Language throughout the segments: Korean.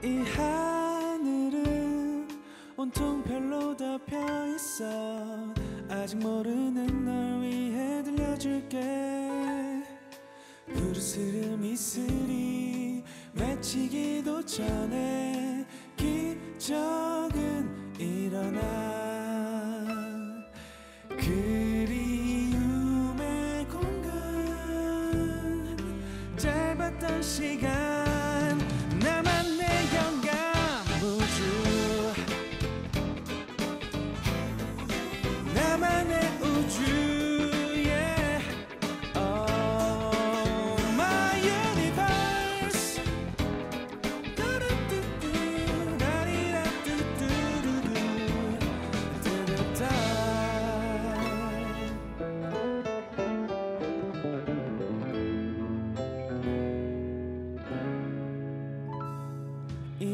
이 하늘은 온통 별로 덮여 있어. 아직 모르는 널 위해 들려줄게. 부르스름 이슬이 맺히기도 전에 기적은 일어나. 그리움의 공간, 짧았던 시간, 나만 내 영감 우주, 나만의 우주. Yeah. Oh, my universe. 두루뚜뚜, 라리라뚜뚜루루, 뚜루따. 이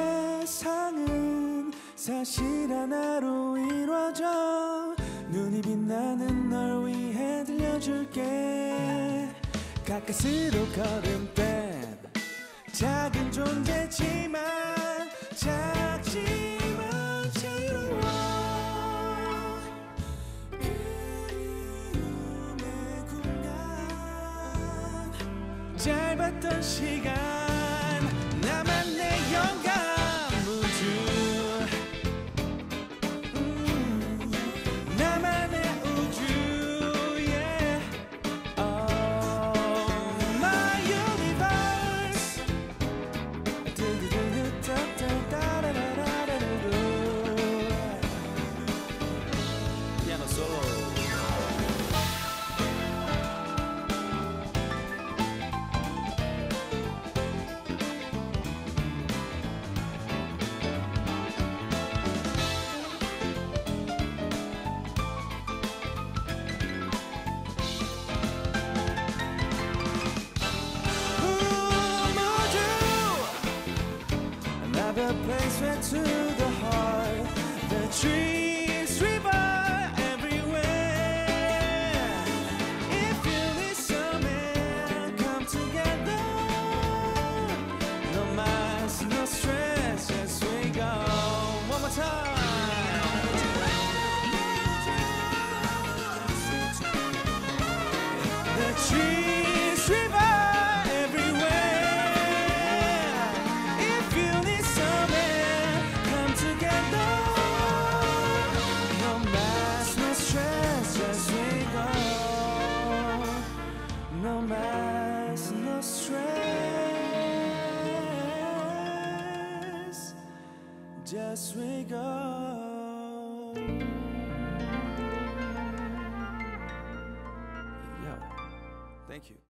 세상은 사실 하나로 이루어져. 눈이 빛나는 널 위해 들려줄게. 가까스로 걸음댄 작은 존재지만, 작지만 자유로워. 그리움의 공간, 짧았던 시간, 나만 내 영감 우주, 나만의 우주. Yeah. Oh, my universe. 피아노 솔로. Another place where to the heart, the trees, river, everywhere. If you need some air, come together. No miles, no stress as we go. One more time. The trees, river, no mass, no stress, just we go. Yo, thank you.